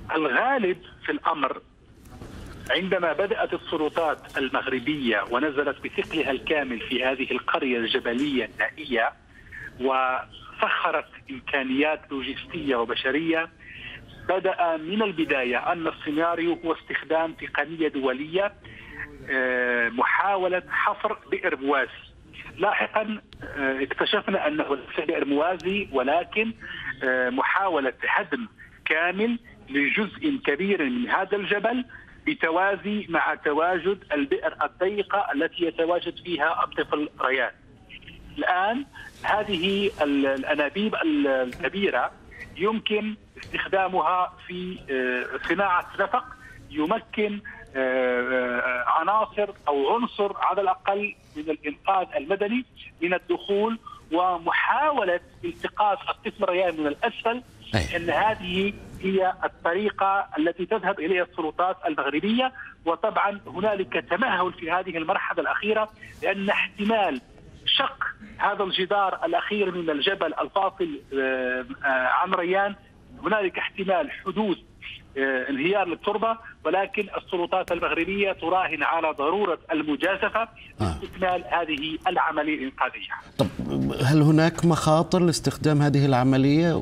الغالب في الأمر عندما بدأت السلطات المغربية ونزلت بثقلها الكامل في هذه القرية الجبلية النائية وسخرت إمكانيات لوجستية وبشرية، بدأ من البداية أن السيناريو هو استخدام تقنية دولية، محاولة حفر بئر موازي. لاحقا اكتشفنا أنه ليس بئر موازي ولكن محاولة هدم كامل لجزء كبير من هذا الجبل بتوازي مع تواجد البئر الضيقة التي يتواجد فيها الطفل ريان. الآن هذه الأنابيب الكبيرة يمكن استخدامها في صناعة نفق يمكن عناصر أو عنصر على الأقل من الإنقاذ المدني من الدخول ومحاولة التقاط الطفل ريان من الأسفل، أن هذه هي الطريقة التي تذهب إليها السلطات المغربية. وطبعا هنالك تمهل في هذه المرحلة الأخيرة، لأن احتمال شق هذا الجدار الأخير من الجبل الفاصل عن ريان، هنالك احتمال حدوث انهيار للتربة، ولكن السلطات المغربية تراهن على ضرورة المجازفة لاستكمال هذه العملية الإنقاذية. طب هل هناك مخاطر لاستخدام هذه العملية؟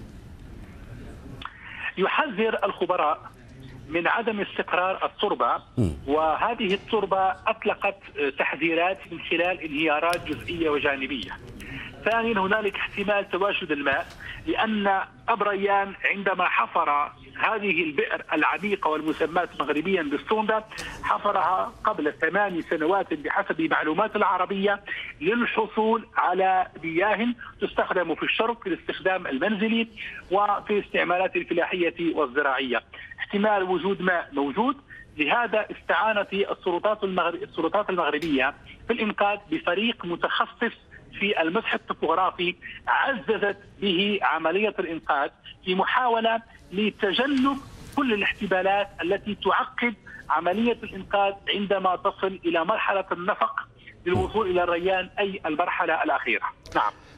يحذر الخبراء من عدم استقرار التربة، وهذه التربة أطلقت تحذيرات من خلال انهيارات جزئية وجانبية. ثانيا هنالك احتمال تواجد الماء، لأن أب ريان عندما حفر هذه البئر العميقة والمسماة مغربيا بالصوندة حفرها قبل 8 سنوات بحسب معلومات العربية للحصول على مياه تستخدم في الشرب في الاستخدام المنزلي وفي الاستعمالات الفلاحية والزراعية. احتمال وجود ماء موجود، لهذا استعانت السلطات المغربية في الإنقاذ بفريق متخصص في المسح الطبوغرافي عززت به عملية الإنقاذ في محاولة لتجنب كل الاحتمالات التي تعقد عملية الإنقاذ عندما تصل إلى مرحلة النفق للوصول إلى الريان، أي المرحلة الأخيرة. نعم.